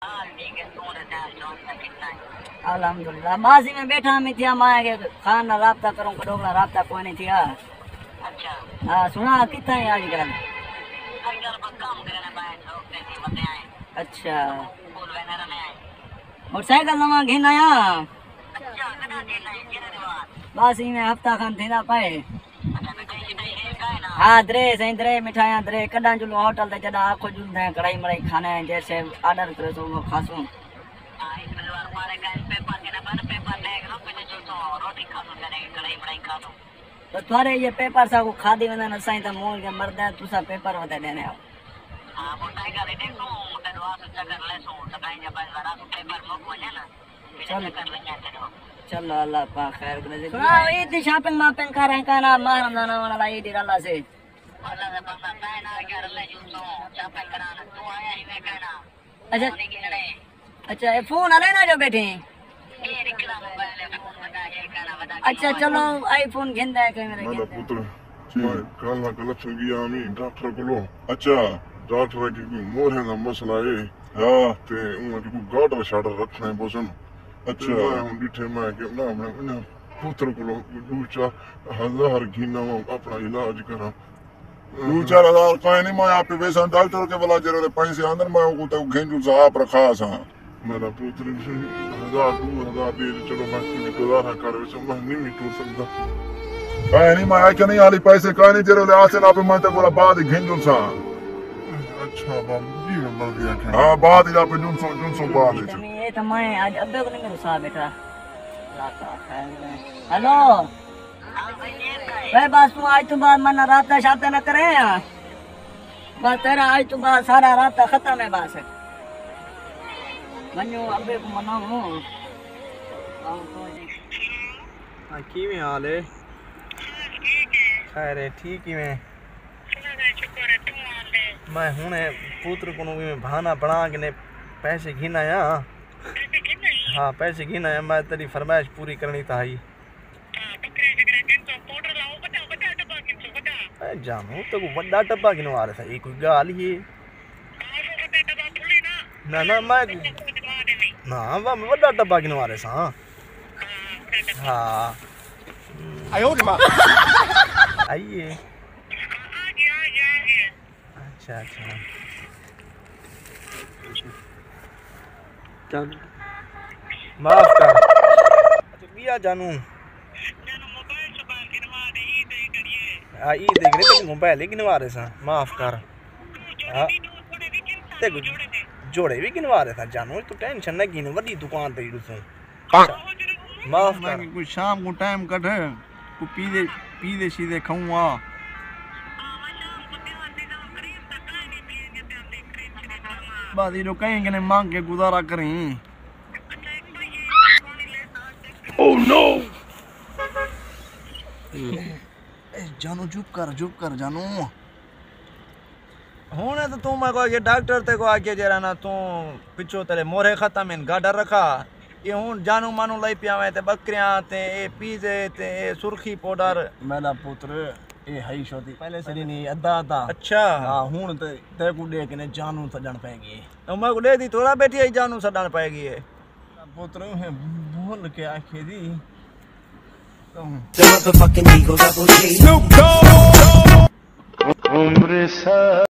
अल्हम्दुलिल्लाह बाजी में बैठा में थिया मां के खान ना राब्ता करूं कड़ोगला राब्ता कोई नहीं थिया। अच्छा हां सुना कितना है आजकल काम करने पाए मते आए। अच्छा मोटरसाइकिल नवा घेन आया। अच्छा कदा देना है केरे बाद बाजी में हफ्ता खान थेना पाए। हाँ ड्रेस मिठाइयाँ ड्रेस कदा जुलो होटल ते जदा आखो जुलदे कढ़ाई मड़ाई खाने जैसे ऑर्डर करे तो वो खासू। तो थारे ये पेपर सा को खादी वना न साई त मोल के मरदा तुसा पेपर वते देने आओ। हां वो टाइगर दे तो ते दुआ से चक्कर ले सो त काई जब जरा तो पेपर मो वने ना चलो कर ले जाते हो। चलो अल्लाह पाक खैर करे। हां ये शॉपिंग मापिंग करे काना मार ना वाला ये दी अल्लाह से अल्लाह से बंदा पैना कर ले जो तो शॉपिंग कराना तू आया ही वे कहना। अच्छा अच्छा ये फोन आले ना जो बैठे अच्छा चलो आईफोन घेंदा है के मेरे पुत्र कल ना कलेक्शन किया आमी डॉक्टर को। अच्छा डॉक्टर की मोर है ना मसला है हां ते उन की गार्डर शार्टर रखना है बोसन। अच्छा हम डिठे में के ना मैं पुत्र को 2-4 घिना अपना इलाज करा 2-4 कोई नहीं मैं आप पैसा डॉक्टर के बोला जरूर पैसे अंदर मैं को तो घेंजू साहब रखा सा मेरा पुत्र 1000-2000 दे चलो मैं गुजारा कर वैसे मैं नहीं टूट सकता कहीं नहीं मैं क्या नहीं आली पैसे कहीं नहीं जरूर आसे ना पे मैं तो बोला बाद घेंजू सा। अच्छा बाबू जी नंबर दिया क्या हां बाद ही पे 200 बाद ये तो मैं आज अबे को नहीं मेरे साहब बेटा लाता है। हेलो भाई बस तू आज तो बाद मना रात का शादी ना करे बस तेरा आज तो बाद सारा रात खत्म है बस मन्यो अबे को मनाओ। हां की में हाल है खैर है ठीक ही में मैं हुने पुत्र को में बहाना बना के ने पैसे घिनाया। हाँ पैसे घिनाया मैं तेरी फरमाइश पूरी करनी था ही जानू तो बड़ा डब्बा गिनो आ रहा था ये कोई गाल ही ना ना मैं ना मैं बड़ा डब्बा गिनो आ रहा था। हाँ आयो आइए अच्छा अच्छा चल माफ कर अच्छा बिया जानू ई देख रहे थे मोबाइल ही गिनवा रहे सा माफ कर ते जोड़े भी गिनवा रहे था जानू तू टेंशन ना गिन बड़ी दुकान पे तू माफ कर कोई शाम को टाइम कट है को पी दे सीधे खाऊंगा बाद ये लोग कहीं के मांग के गुजारा करें। ओह नो जानू चुप कर जानू होने तो तू मैं को डॉक्टर ते को आके जरा ना तू पिछो तेरे मोरे खत्म इन गाडर रखा ये हुन जानू मानू लाई पियावे ते बकरियां ते ए पीजे ते सुर्खी पाउडर मेरा पुत्र ए हई शोदी पहले से नहीं अद्धा अच्छा हां हुन ते को दे के जानू सडण पेगी तो मैं को दे दी थोड़ा बैठी आई जानू सडण पेगी है पुत्र है बोल के आखे दी तुम